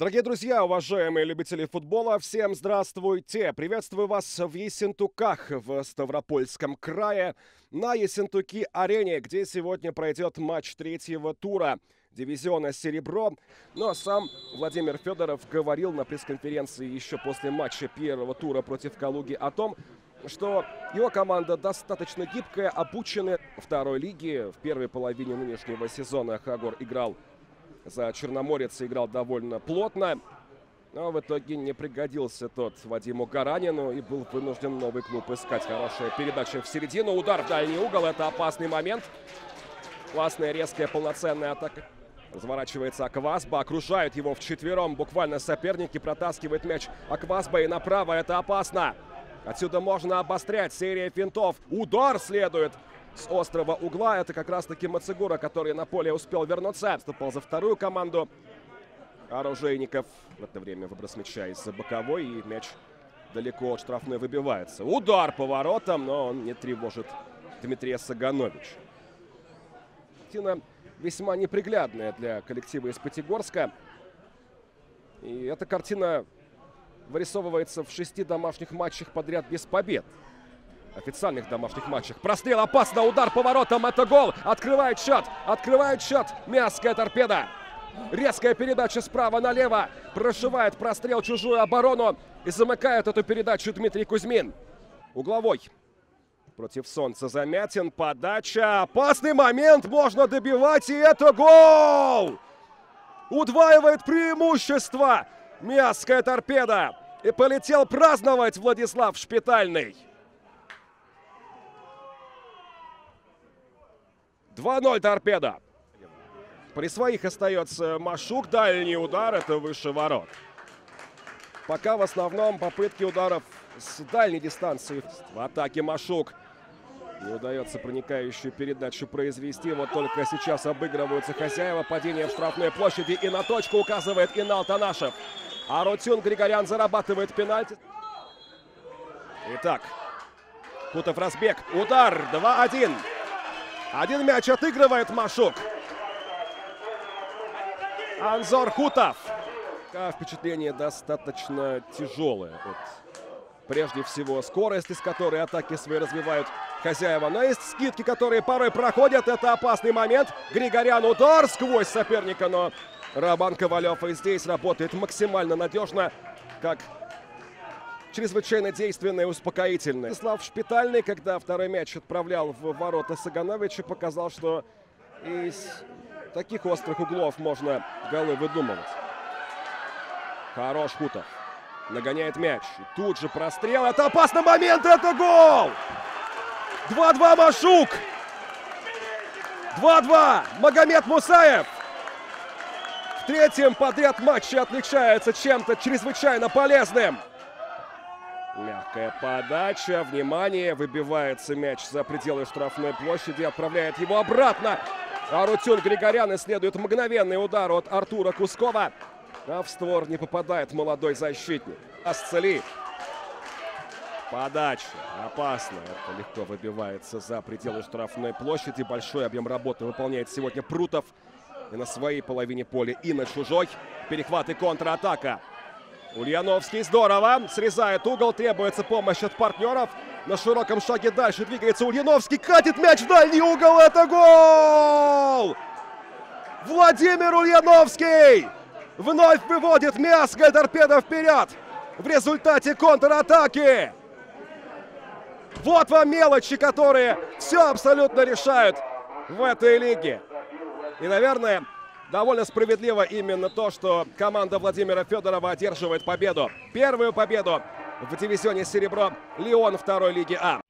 Дорогие друзья, уважаемые любители футбола, всем здравствуйте! Приветствую вас в Ессентуках в Ставропольском крае на Ессентуки-арене, где сегодня пройдет матч третьего тура дивизиона «Серебро». Но сам Владимир Федоров говорил на пресс-конференции еще после матча первого тура против Калуги о том, что его команда достаточно гибкая, обучена второй лиге. В первой половине нынешнего сезона Хагор играл за Черноморец, играл довольно плотно, но в итоге не пригодился тот Вадиму Гаранину и был вынужден новый клуб искать. Хорошая передача в середину, удар в дальний угол, это опасный момент. Классная, резкая, полноценная атака. Разворачивается Аквасба, окружают его вчетвером буквально соперники, протаскивает мяч Аквасба и направо, это опасно. Отсюда можно обострять, серия финтов, удар следует с острого угла. Это как раз-таки Мацегура, который на поле успел вернуться. Вступал за вторую команду оружейников. В это время выброс мяча из-за боковой, и мяч далеко от штрафной выбивается. Удар по воротам, но он не тревожит Дмитрия Сагановича. Картина весьма неприглядная для коллектива из Пятигорска. И эта картина вырисовывается в 6 домашних матчах подряд без побед. Официальных домашних матчах. Прострел, опасно, удар по воротам, это гол. Открывает счет, Мясская торпеда. Резкая передача справа налево. Прошивает прострел чужую оборону. И замыкает эту передачу Дмитрий Кузьмин. Угловой. Против Солнца Замятин. Подача. Опасный момент. Можно добивать. И это гол! Удваивает преимущество Мясская торпеда. И полетел праздновать Владислав Шпитальный. 2-0 торпеда. При своих остается Машук. Дальний удар. Это выше ворот. Пока в основном попытки ударов с дальней дистанции. В атаке Машук. Не удается проникающую передачу произвести. Вот только сейчас обыгрываются хозяева. Падение в штрафной площади. И на точку указывает Инал Танашев. Арутюн Григорян зарабатывает пенальти. Итак. Хутов разбег. Удар. 2-1. Один мяч отыгрывает Машук. Анзор Хутов. Впечатление достаточно тяжелое. Вот. Прежде всего скорость, из которой атаки свои развивают хозяева. Но есть скидки, которые порой проходят. Это опасный момент. Григорян, удар сквозь соперника. Но Роман Ковалев и здесь работает максимально надежно, как чрезвычайно действенное и успокоительное. Владислав Шпитальный, когда второй мяч отправлял в ворота Сагановича, показал, что из таких острых углов можно голы выдумывать. Хорош Хутов. Нагоняет мяч. И тут же прострел. Это опасный момент. Это гол! 2-2 Машук. 2-2 Магомед Мусаев. В третьем подряд матче отличается чем-то чрезвычайно полезным. Мягкая подача. Внимание. Выбивается мяч за пределы штрафной площади. Отправляет его обратно. Арутюн Григорян. И следует мгновенный удар от Артура Кускова. А в створ не попадает молодой защитник. Асцели. Подача. Опасно. Это легко выбивается за пределы штрафной площади. Большой объем работы выполняет сегодня Прутов. И на своей половине поля, и на чужой. Перехват и контратака. Ульяновский здорово. Срезает угол. Требуется помощь от партнеров. На широком шаге дальше двигается Ульяновский. Катит мяч в дальний угол. Это гол! Владимир Ульяновский вновь выводит Мясская торпеда вперед. В результате контратаки. Вот вам мелочи, которые все абсолютно решают в этой лиге. И, наверное, довольно справедливо именно то, что команда Владимира Федорова одерживает победу. Первую победу в дивизионе «Серебро» Лион второй лиги А.